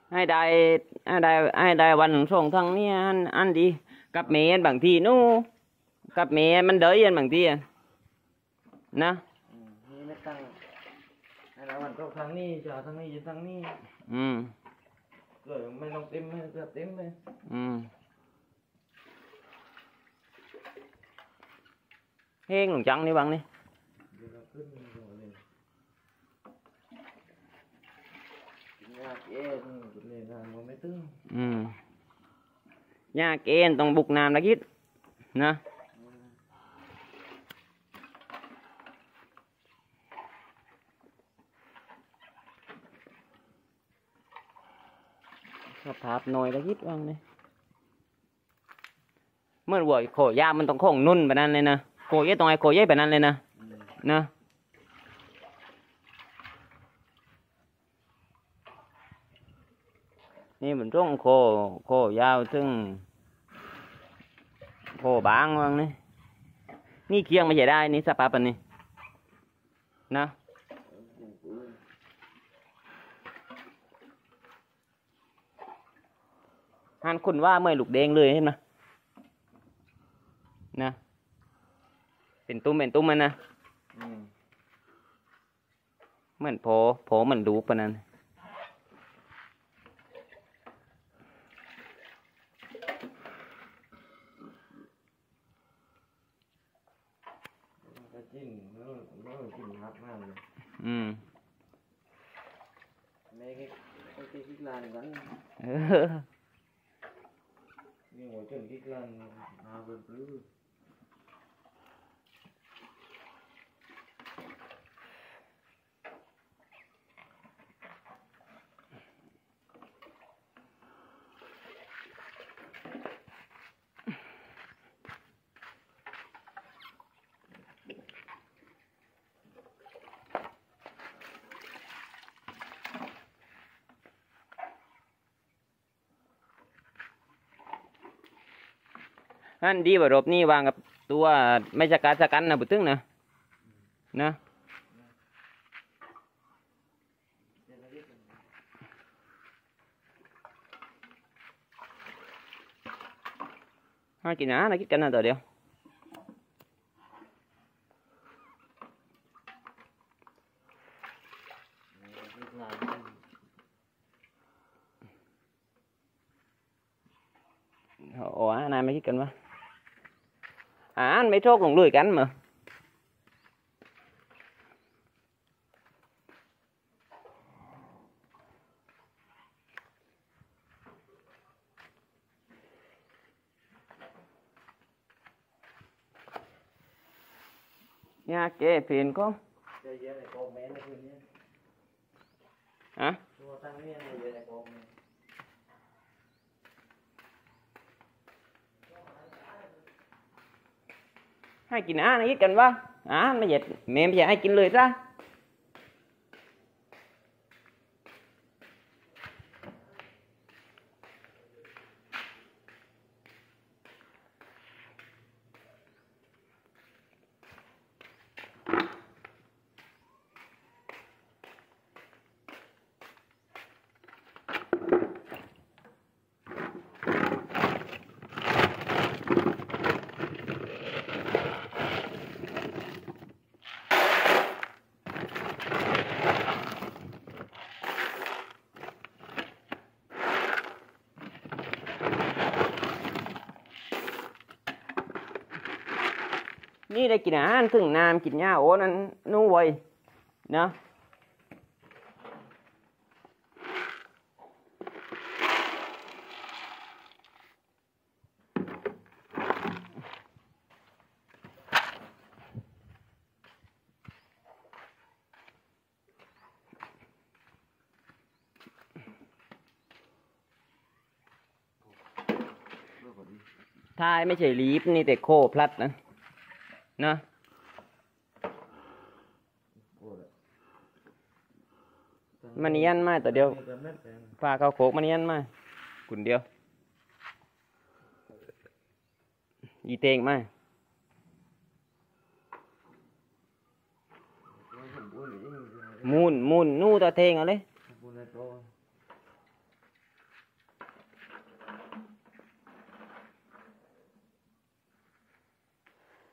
ให้ได้ให้ได้วันส่งทางนี้อันดีกับเมย์บางทีนู้กับเมย์มันเดยบางทีนะนี่ไม่ตั้งให้ได้วันส่งทางนี้จะทางนี้จะทางนี้เกิดไม่ต้องเต็มไม่เกิดเต็มเลยเฮงหลงจังนี่บังนี่ยาเกณฑ์ต้องบุกน้ำละคิดนะสภาพหน่อยละคิดว่างนี่เมื่อวัวโขยามันต้องคงนุ่นแบบนั้นเลยนะโขยต้องไอ้โขยแบบนั้นเลยนะนะนี่มันต้องโคยาวถึงโคบางว่างนี่นี่เคียงไม่ใช่ได้นี่สภาพอันนี้นะฮันคุณว่าเมื่อลูกแดงเลยเห็นไหมนะเป็นตุ้มมันนะเหมือนโผเหมือนดูปะนั้นไม่แค่คิดลานกันนี่หัวจนคิดลานมาเบิ่มปลื้มอันดีกว่ารบนี่วางกับตัวไม่จัดการสกันนะบุตึงนะให้กินนะคิดกันนะตัวเดียวโอ้นายไม่คิดกันวะอันไม่โชคลงลุยกันmà nha kê phiền con hảให้กินอาหารนี้กันวะอาหารไม่เย็ดแม่ไม่อยากให้กินเลยซะนี่ได้กินอาหารถึงน้ำกินหญ้าโอ้นั่นนู้นไว้นะท้ายไม่ใช่ลีฟนี่แต่โคพลัดนะมันเนียนมาแต่เดียวพาเขาโขกมันเนียนมากุนเดียวยีเตงมามูนนู่ตัวเทงเอาเลย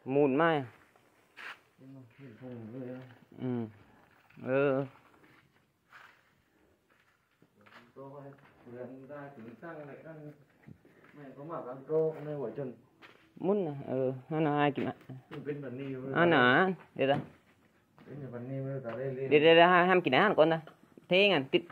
มูลไหมขึ้นพุงเลยนะเออตัวไปเรียนได้ถึงตั้งอะไรกันไม่ก็มากันโตไม่ไหวจนมุนนะnó nói ai kìa เป็นแบบนี้ nè để ta เป็นแบบนี้ไม่ได้เรียน để ham kìa ăn con ta thế ngàn tít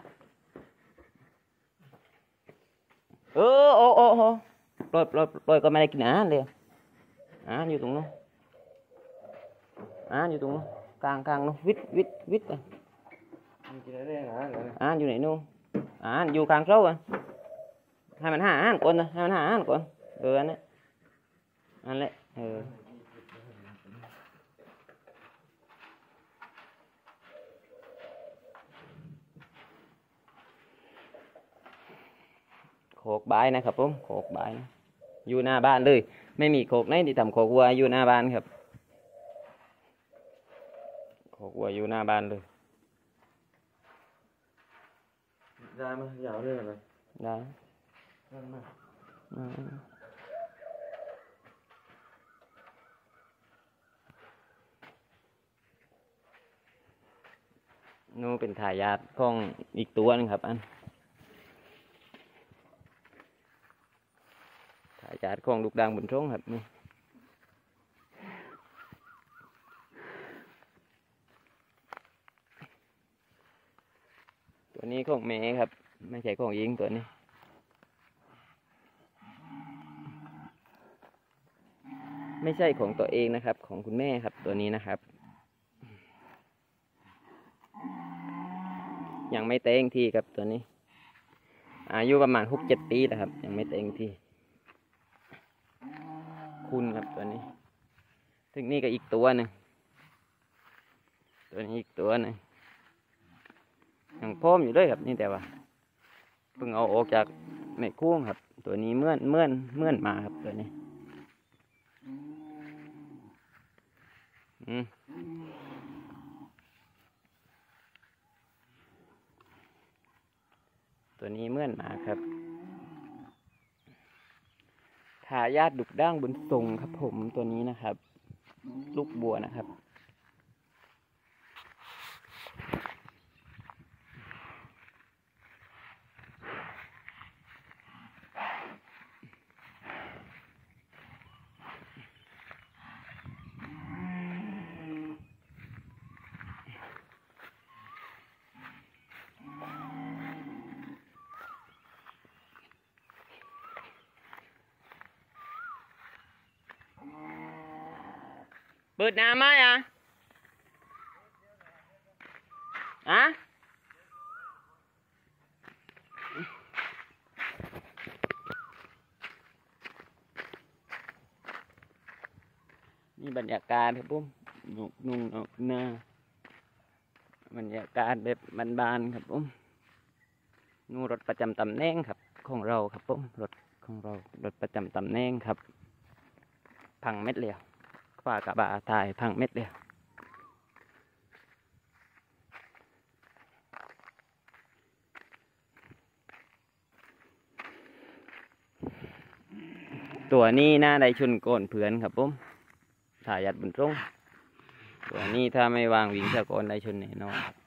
ô rồi con mày kìa ăn đi ăn vô tụng nó ăn vô tụng nó càng nó vít à กินได้หาเลย ăn vô này luôn ăn vô càng sâu à hai mình ăn con ta hai mình ăn con anh đấy ăn lạiโคกบายนะครับผมโคกบายนะอยู่หน้าบ้านเลยไม่มีโคกไหนที่ทำโคกวัวอยู่หน้าบ้านครับโคกวัวอยู่หน้าบ้านเลยได้ไหมยาวเรื่องอะไรได้นั่นมานู่นเป็นทายาทของอีกตัวนึงครับอันทายาทของลูกดังบุญทรงครับนี่ตัวนี้ของแม่ครับไม่ใช่ของหญิงตัวนี้ไม่ใช่ของตัวเองนะครับของคุณแม่ครับตัวนี้นะครับยังไม่เต็งที่ครับตัวนี้อายุประมาณ6-7 ปีแล้วครับยังไม่เต็งที่คุณครับตัวนี้ถึงนี่ก็อีกตัวหนึ่งตัวนี้อีกตัวหนึ่งยังพร้อมอยู่ด้วยครับนี่แต่ว่าเพิ่งเอาออกจากแม่คุ้งครับตัวนี้เมื่อนมาครับตัวนี้ตัวนี้เมื่อนมาครับทายาทดุกด่างบุญทรงครับผมตัวนี้นะครับลูกบัวนะครับเปิดน้ำไหมนี่บรรยากาศครับผมนุ่งออกหน้าบรรยากาศแบบบานๆครับผมนู่นรถประจำตำแหน่งครับของเราครับผมรถของเรารถประจำตำแหน่งครับพังเม็ดเดียวฝ้ากระบะตายพังเม็ดเดียวตัวนี้น่าได้ชนก้นเพื่อนครับผมถ่ายยัดบนตรงตัวนี้ถ้าไม่วางวิ่งสะกอนได้ชนแน่นอนครับ